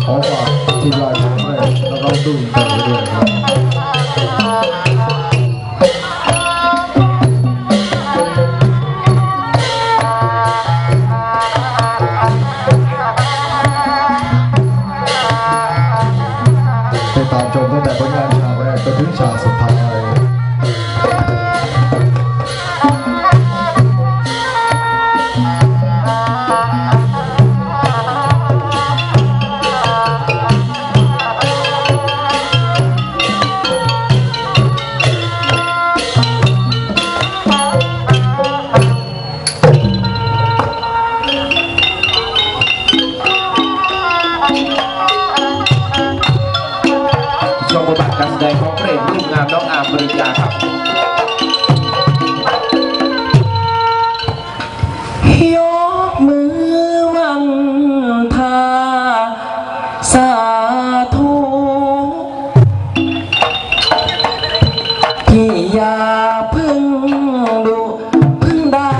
ขอฝากทีมงานของแม่แล้วก็ตู้ใจไปด้วยครับไปตามชมตั้งแต่ผลงานฉากแรกจนถึงฉากสุดท้ายการแสดงของพระเอกรูปงามน้องอาร์มปริญญาครับยกมือวันทาสาธุพี่อย่าพึ่งดุพึ่งดา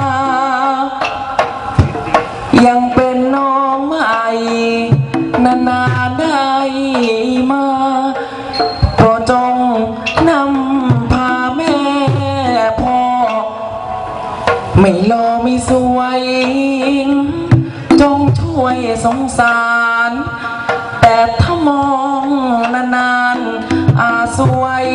ยังเป็นน้องใหม่นานๆได้มาโปรดจงนำพาแม่พ่อไม่รอไม่สวยจงช่วยสงสารแต่ถ้ามองนานๆอาสวย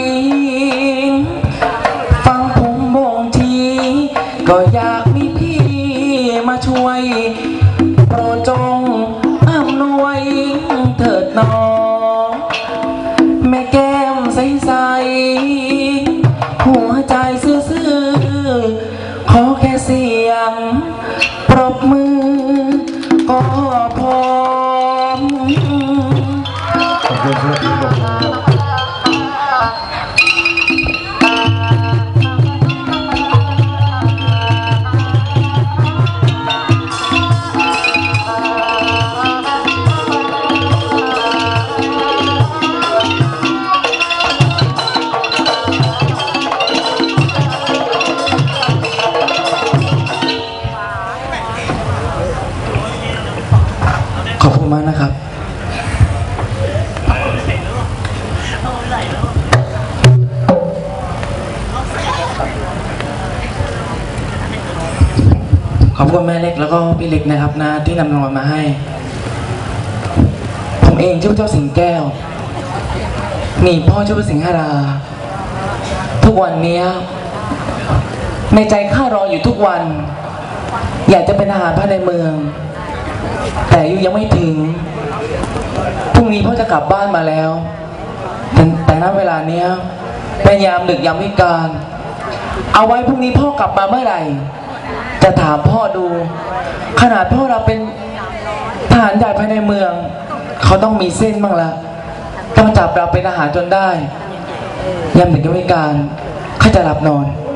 ฟังผมบ่งทีก็อยากมีพี่มาช่วยโปรดจงอำนวยเถิดน้องแม่แก้มใสๆหัวใจซื่อๆขอแค่เสียงปรบมือก็พอขอบคุณครับขอบคุณมากนะครับขอบคุณแม่เล็กแล้วก็พี่เล็กนะครับนะที่นำรางวัลมาให้ผมเองชื่อเจ้าสิงแก้วนี่พ่อชื่อสิงหราทุกวันนี้ในใจข้ารออยู่ทุกวันอยากจะเป็นทหารภายในเมืองแต่อายุยังไม่ถึงพรุ่งนี้พ่อจะกลับบ้านมาแล้วแต่ณเวลาเนี้ยเป็นยามดึกยามวิกาลเอาไว้พรุ่งนี้พ่อกลับมาเมื่อไหร่จะถามพ่อดูขนาดพ่อเราเป็นทหารใหญ่ภายในเมืองเขาต้องมีเส้นบ้างละต้องจับเราเป็นทหารจนได้ยามดึกยามวิกาลเขาจะหลับนอน